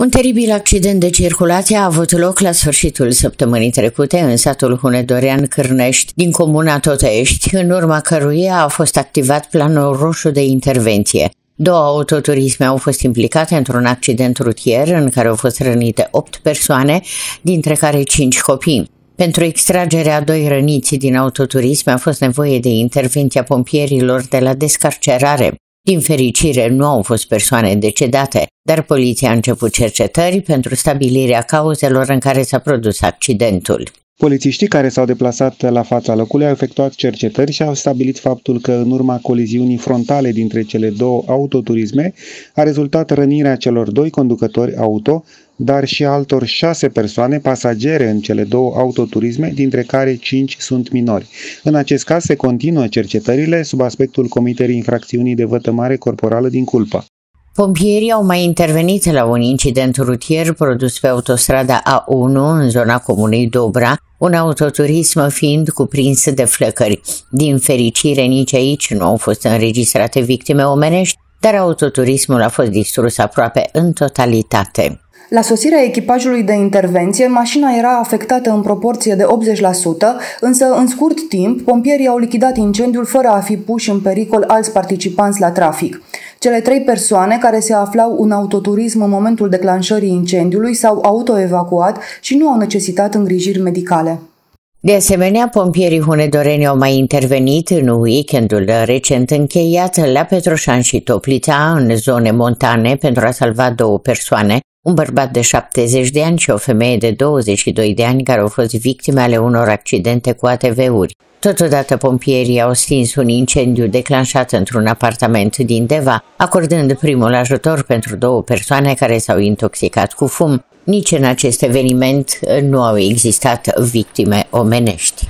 Un teribil accident de circulație a avut loc la sfârșitul săptămânii trecute în satul Hunedorean Cârnești din comuna Totești, în urma căruia a fost activat planul roșu de intervenție. 2 autoturisme au fost implicate într-un accident rutier în care au fost rănite 8 persoane, dintre care 5 copii. Pentru extragerea a 2 răniți din autoturisme a fost nevoie de intervenția pompierilor de la descarcerare. Din fericire, nu au fost persoane decedate, dar poliția a început cercetări pentru stabilirea cauzelor în care s-a produs accidentul. Polițiștii care s-au deplasat la fața locului au efectuat cercetări și au stabilit faptul că în urma coliziunii frontale dintre cele 2 autoturisme a rezultat rănirea celor 2 conducători auto, dar și altor 6 persoane pasagere în cele 2 autoturisme, dintre care 5 sunt minori. În acest caz se continuă cercetările sub aspectul comiterii infracțiunii de vătămare corporală din culpă. Pompierii au mai intervenit la un incident rutier produs pe autostrada A1 în zona comunei Dobra, un autoturism fiind cuprins de flăcări. Din fericire, nici aici nu au fost înregistrate victime omenești, dar autoturismul a fost distrus aproape în totalitate. La sosirea echipajului de intervenție, mașina era afectată în proporție de 80%, însă în scurt timp, pompierii au lichidat incendiul fără a fi puși în pericol alți participanți la trafic. Cele 3 persoane care se aflau în autoturism în momentul declanșării incendiului s-au autoevacuat și nu au necesitat îngrijiri medicale. De asemenea, pompierii hunedoreni au mai intervenit în weekendul recent încheiat la Petroșani și Toplița, în zone montane, pentru a salva 2 persoane, un bărbat de 70 de ani și o femeie de 22 de ani care au fost victime ale unor accidente cu ATV-uri. Totodată, pompierii au stins un incendiu declanșat într-un apartament din Deva, acordând primul ajutor pentru 2 persoane care s-au intoxicat cu fum. Nici în acest eveniment nu au existat victime omenești.